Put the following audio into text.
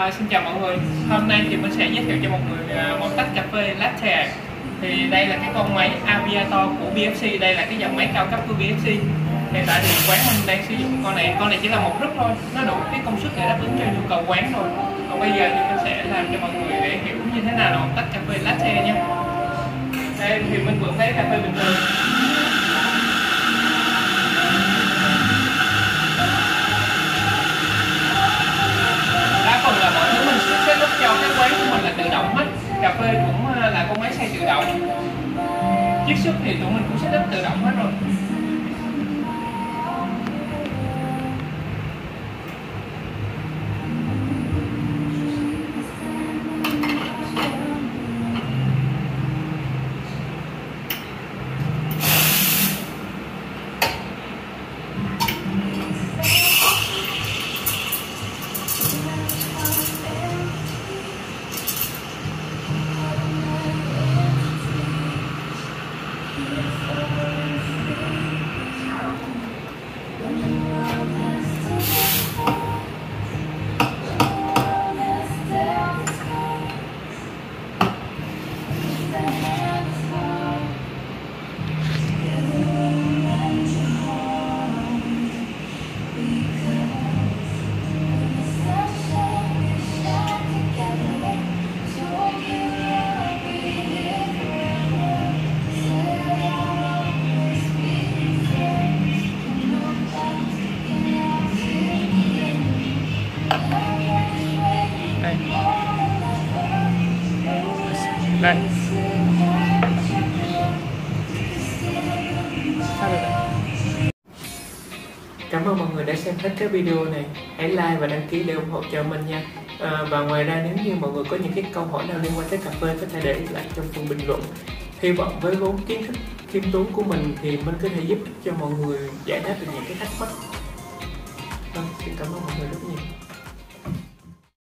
Xin chào mọi người. Hôm nay thì mình sẽ giới thiệu cho mọi người một tách cà phê latte. Thì đây là cái con máy Aviator của BFC, đây là cái dòng máy cao cấp của BFC. Hiện tại thì quán mình đang sử dụng con này chỉ là một group thôi, nó đủ cái công suất để đáp ứng cho nhu cầu quán thôi. Còn bây giờ thì mình sẽ làm cho mọi người để hiểu như thế nào là một tách cà phê latte nha. Đây thì mình vừa lấy cà phê bình thường. Là mọi thứ mình sẽ setup cho cái quán của mình là tự động hết. Cà phê cũng là con máy xay tự động, chiết xuất thì tụi mình cũng setup tự động hết rồi. Đây. Cảm ơn mọi người đã xem hết cái video này. Hãy like và đăng ký để ủng hộ cho mình nha. Và ngoài ra nếu như mọi người có những cái câu hỏi nào liên quan tới cà phê có thể để lại trong phần bình luận. Hy vọng với vốn kiến thức khiêm tốn của mình thì mình có thể giúp cho mọi người giải đáp được những cái thắc mắc. Xin cảm ơn mọi người rất nhiều.